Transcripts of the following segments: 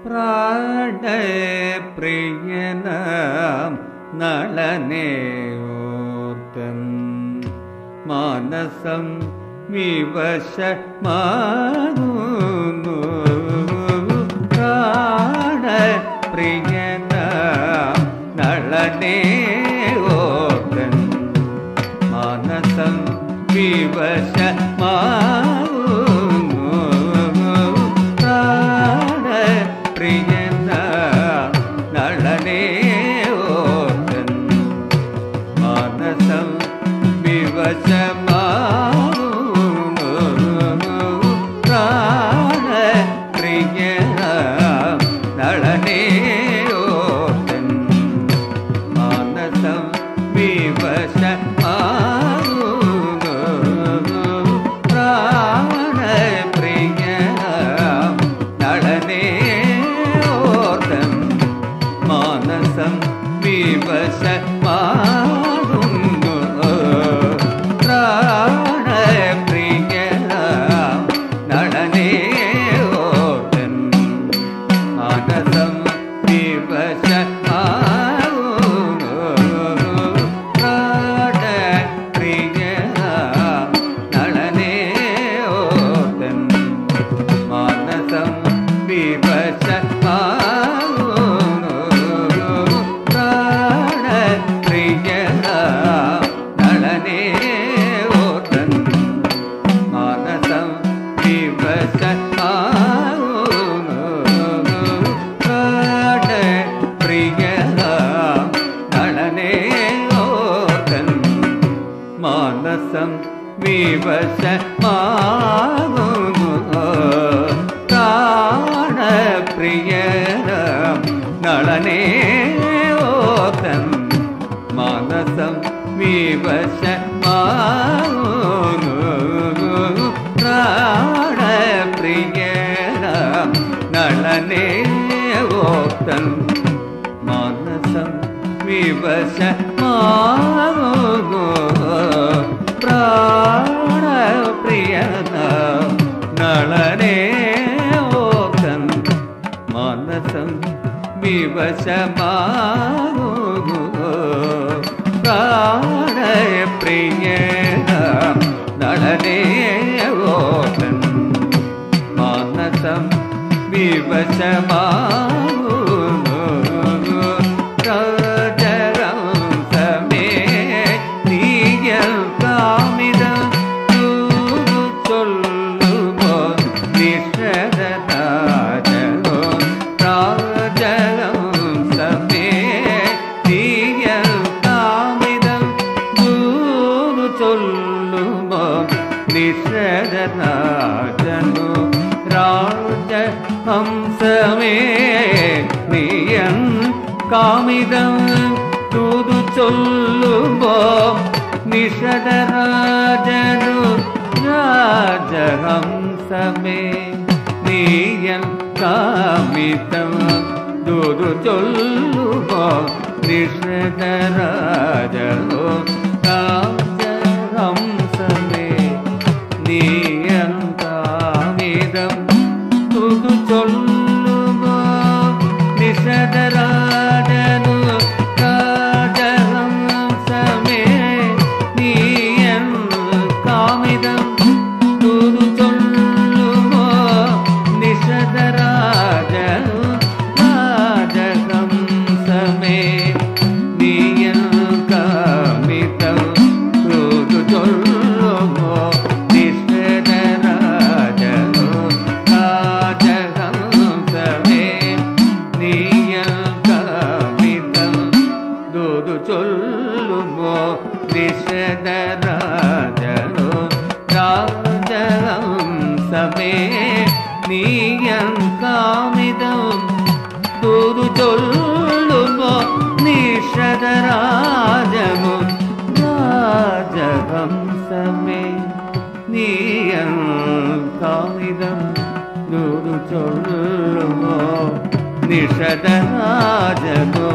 പ്രാണപ്രിയനാം നളനെയോർത്തൻ മാനസം വിവശമാകുന്നു. പ്രാണപ്രിയനാം നളനെയോർത്തൻ മാനസം വിവശമാകുന്നു. പ്രാണപ്രിയനാം നളനെയോർത്തൻ മാനസം വിവശമാകുന്നു. പ്രാണപ്രിയനാം നളനെയോർത്തൻ മാനസം വിവശമാകുന്നു. പ്രാണപ്രിയനാം നളനെയോർത്തൻ മാനസം വിവശമാകുന്നു. പ്രാണപ്രിയനാം നളനെയോർത്തൻ മാനസം വിവശമാകുന്നു. പ്രാണപ്രിയനാം നളനെയോർത്തൻ മാനസം വിവശമാകുന്നു. പ്രാണപ്രിയനാം നളനെയോർത്തൻ മാനസം വിവശമാകുന്നു. പ്രാണപ്രിയനാം നളനെയോർത്തൻ മാനസം വിവശമാകുന്നു. പ്രാണപ്രിയനാം നളനെയോർത്തൻ മാനസം വിവശമാകുന്നു. പ്രാണപ്രിയനാം നളനെയോർത്തൻ മാനസം വിവശമാകുന്നു. പ്രാണപ്രിയനാം നളനെയോർത്തൻ മാനസം വിവശമാകുന്നു. പ്രാണപ്രിയനാം നളനെയോർത്തൻ മാനസം വിവശമാകുന്നു. രാജഹംസമേ നീയൽ കാമിതം ചൊല്ലുമോ നിഷദരാജനോ. രാജഹംസമേ നീയൽ കാമിതം ചൊല്ലുമോ നിഷദരാജനോ. രാജഹംസമേ നീയൻ കാമിതം തൂതു ചൊല്ലുമ്പോ നിഷദരാജനു. രാജഹംസമേ നീയൻ കാമിതം തൂതു ചൊല്ലുമ്പോ നിഷദരാജനു. രാജഹംസമേ നീയൻ കാമിതം തൂതു ചൊല്ലുമ്പോ നിഷദരാജനു. രാജഹംസമേ നീയൻ കാമിതം തൂതു ചൊല്ലുമ്പോ നിഷദരാജനു. രാജഹംസമേ നീയൻ കാമിതം തൂതു ചൊല്ലുമ്പോ നിഷദരാജനു. രാജഹംസമേ നീയൻ കാമിതം തൂതു ചൊല്ലുമ്പോ നിഷദരാജനു. രാജഹംസമേ നീയൻ കാമിതം തൂതു ചൊല്ലുമ്പോ നിഷദരാജനു. രാജഹംസമേ നീയൻ കാമിതം തൂതു ചൊല്ലുമ്പോ നിഷദരാജനു.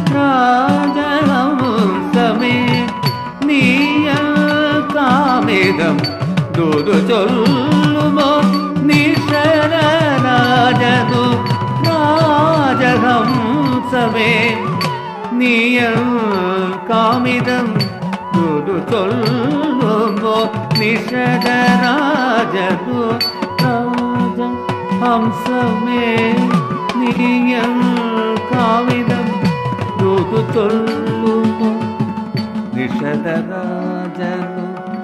രാജഹംസമേ നീയൻ കാമിതം തൂതു ചൊല്ലുമ്പോ നിഷദരാജനു. ഹംസമേ നീയൽ കാമിതം ദൂതു ചൊല്ലുമോ നിഷദരാജതു രാജ ഹംസമേ നീയൽ കാമിതം ദൂതു ചൊല്ലുമോ നിഷദരാജതു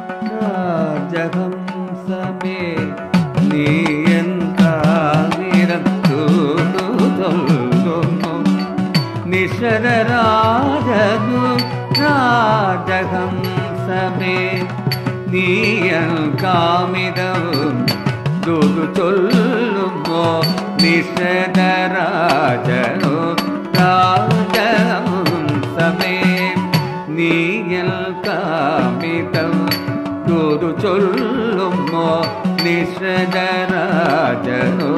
രാജഹംസമേ നീയൻ കാമിതം ദൂതു ചൊല്ലുമോ നിഷദരാജതു രാജഹംസമേ നീയൻ കാമിതവും ദൂതു ചൊല്ലുമോ നിഷദരാജനു രാജഹംസമേ നീയൻ കാമിതം ദൂതു ചൊല്ലുമോ നിഷദരാജനു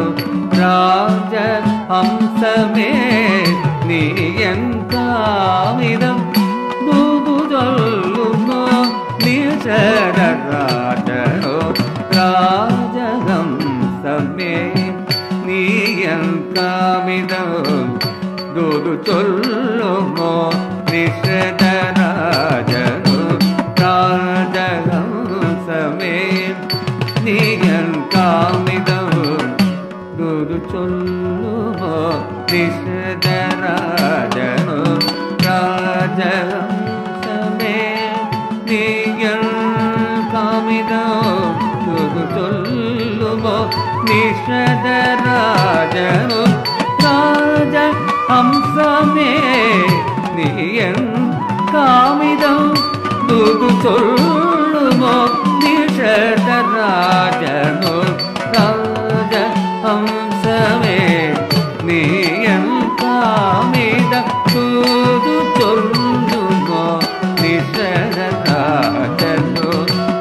രാജഹംസമേ നീയൻ കാമിതം ദൂതു ചൊല്ലുമോ നിഷദരാജനു രാജഹംസമേ നീയൻ കാമിതം ദൂതു ചൊല്ലുമോ നിഷദരാജനു രാജഹംസമേ നീയൻ കാമിതം ദൂതു ചൊല്ലുമോ നിഷദരാജനു രാജഹംസമേ നീയൻ കാമിതം ദൂതു ചൊല്ലുമോ നിഷദരാജനു രാജഹംസമേ നീയൻ കാമിതം ദൂതു ചൊല്ലുമോ നിഷദരാജനു രാജഹംസമേ നീയൻ കാമിതം ദൂതു ചൊല്ലുമോ നിഷദരാജനു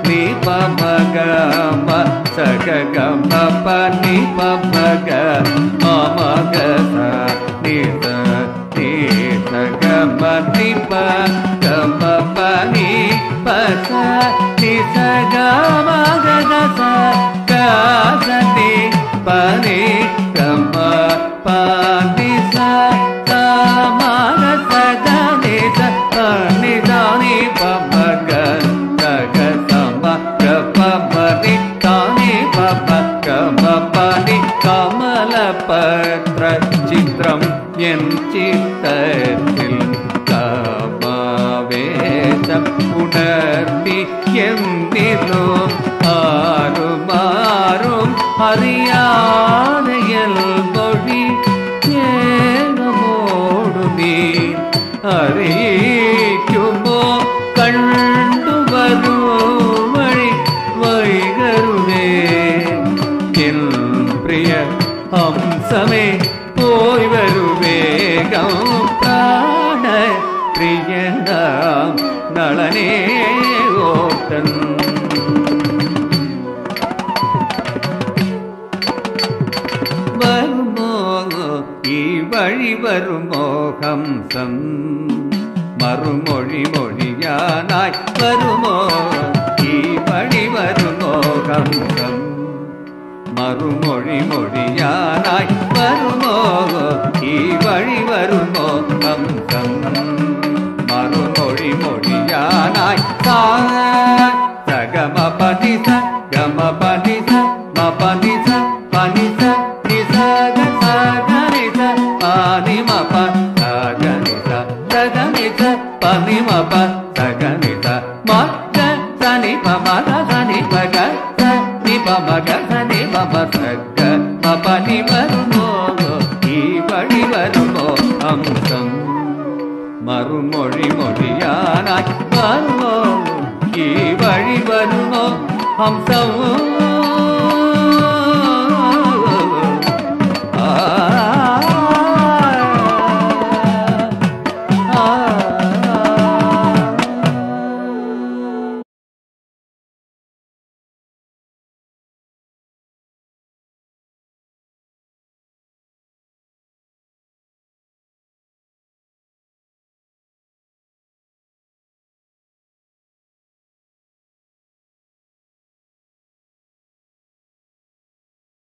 നിപമഗമ സഗഗമ പനിപമഗ മമഗ നിത നിസഗമ നിപ ഗമ പനി പസ നിസഗമ ഗഗസ ഗസതി പനി ഗമ പനി സ സമഗ സഗനി സ പനി ದಾನಿ ಪಮಗ ಗಗ ಸಮ ಗಪ ಪನಿ ತಾನಿ ಪಮ ಗಮ ಪನಿ കമല പത്ര ചിത്രം എൻ ചിത്തത്തിൽ കാമവേശം ഉണർത്തി എന്നിലും ആരുമാരും അറിയാതെയൽ മൊഴി ഏകമോടു നീ അറിയിക്കുമോ കണ്ടുവരൂ വഴി വൈകരുവേ എൻ പ്രിയ ഹംസമേ പോയി വരൂ വേഗം പ്രാണ പ്രിയനാം നളനേ ഓട്ടൻ വരുമോ ഈ വഴി വരുമോ ഹംസം മറുമൊഴി മൊഴിയാനായി വരുമോ ഈ വഴി വരുമോ ഹംസം മറുമൊഴി മൊഴിയാനായി വരുമോ ഈ വഴി വരുമോ ഹംസം മറുമൊഴി മൊഴിയാനായി സഗമ പനി സ ഗമ പനി സ മ പനി സ പനി സ നി സ ഗ സ ഗ നി സ പാനി മ പ സ ഗ നി സ സ ഗ നി സ പനി മ പ സ ഗ നി സ മ ഗ സ നി പ മ ഗ സ നി പ ഗ സ നി പ മ ഗ സ നി പ മ സ ഗ മ പനി വരുമോ ഈ വഴി വരുമോ ഹംസം മറുമൊഴി മൊഴിയാനായി വരുമോ ഈ വഴി വരുമോ ഹംസം